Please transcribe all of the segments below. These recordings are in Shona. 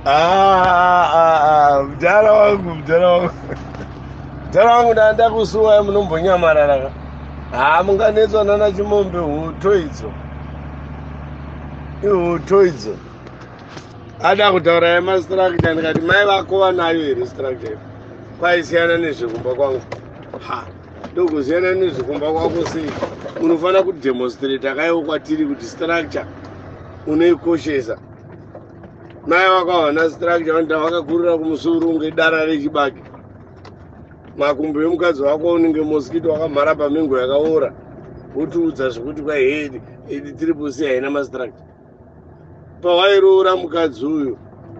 Mdara wangu, mdara wangu ndanda kusuwa munombonyamarara. Munganetswa nana chimombe hutoidzo. Hutoidzo. Ada kutaura yemastructure ndikati mai vako vanayo here structure. Kwaisiyana nezvekumba kwangu. Ndokuziyana nezvekumba kwako sei. Unofanira kudemonstrate akaiwo kwatiri kuti structure unoikoshesa. Mai vakawana structure vanda vakakurira kumusoro unge dara rechibage. Makumbo emukadzi wako unenge mosquito wakamhara pamengo yakaora. Wotiudza zvekuti kwai hedi triple C haina mastructure. Pawairoora mukadzi uyu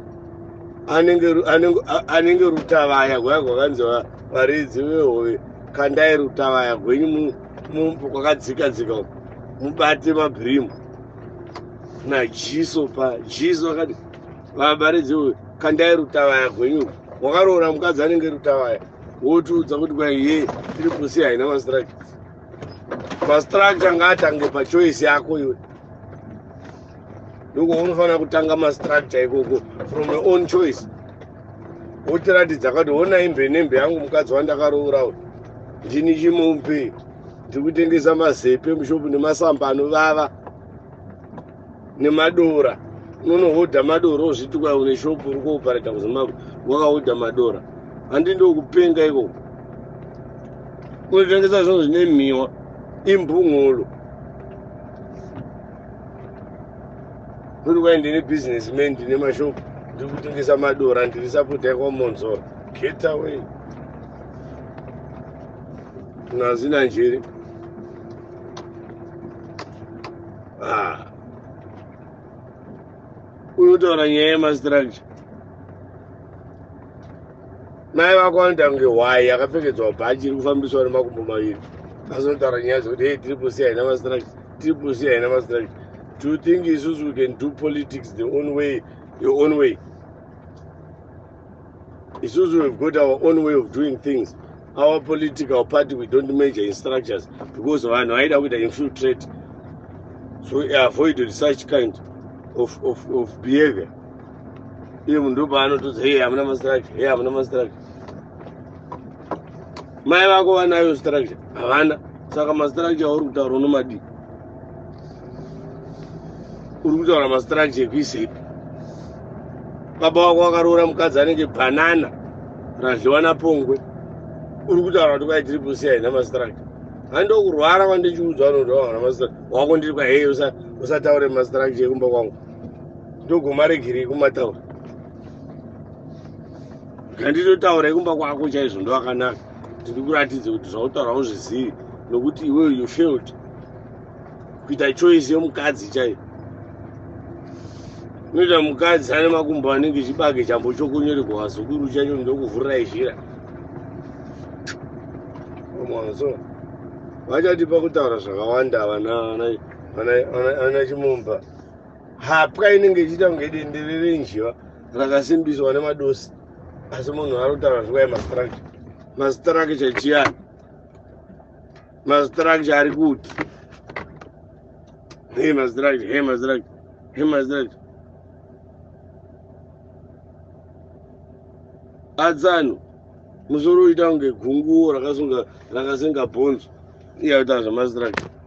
anenge rutavaya gwaya gwakanzi varidzi vehove kandai rutavaya gwenyu kwakadzika mubate mabhirimu najiso pajiso akati vabaridzi vehove kandai rutavaya gwenyu wakaroora mukadzi anenge rutavaya wotiudza kuti kwai triple C haina mastructure. Mastructure ngaatange pachoice yako iwe. Ndiko unofanira kutanga mastructure ikoko from your own choice. Wotiratidza kuti ona imbenembe yangu mukadzi wandakaroora uyu ndini chimombe ndikutengesa mazepe mushopu nemasamba anovava nemadora. Unonohodha madora wozviti kwai une shopu uri kuoparata kuzimbabwe wakahodha madora. Handi ndokupenga ikoko. Unotengesa zvinhu zvine mhiwa imbung'olo. Kuti kwai ndine businessman ndine mashopu ndiri kutengesa madora ndiri sapota kwamonzora. Get away. Nazina njere. Unotaura nyaya yemastructure. Mai vako vanoita kunge hwai akapfekedzwa bhachi iri kufambiswa nemakumbo maviri. Asi unotaura nyaya dzekuti triple C haina mastructure. Triple C haina mastructure. Do you think Isuzu we can do politics the own way, your own way? Isuzu we've got our own way of doing things. Our political party, we don't major in structures because of our idea with the infiltrate. So we avoid such kind of behavior. Even though I know to say, hey, I'm not structure, hey, I'm not structure. My wago wanayo structure. Havana, saka mastructure or utaronumadi. Urukutaura mastructure ekuisepi. Baba wako wakaroora mukadzi anenge banana radliwa napongwe. Urukutaura kuti kwai triple C haina mastructure. Handokurwara kwandichiudzwa vanoti hauna mastructure. Wako ndiri kwa hey usataure mastructure ekumba kwangu. Ndogomaregere kumataura. Nganditotaura ekumba kwako chaizvo ndowakanaka. Ndiri kuratidza kuti zvautaura uzvizivi nokuti iwewe you failed kuita choice yomukadzi chaiyo. Unoita mukadzi ane makumbo anenge chibage chambo chokonyeregwa zukuru chacho ndokuvhurira izhira. Mwanzo vachati pakutaura zvakawanda vana chimomba. Hapwa inenge ichiita kunge dendere renjiva rakasimbiswa nemadosi. Asi munhu arikutaura zvikwai mastructure. Mastructure chiyani? Mastructure ari kuti? Hey mastructure, hey mastructure, hey mastructure. Adzano musoro uita kunge gunguo rakasenga bhonzo. Iya utaura zvemastructure.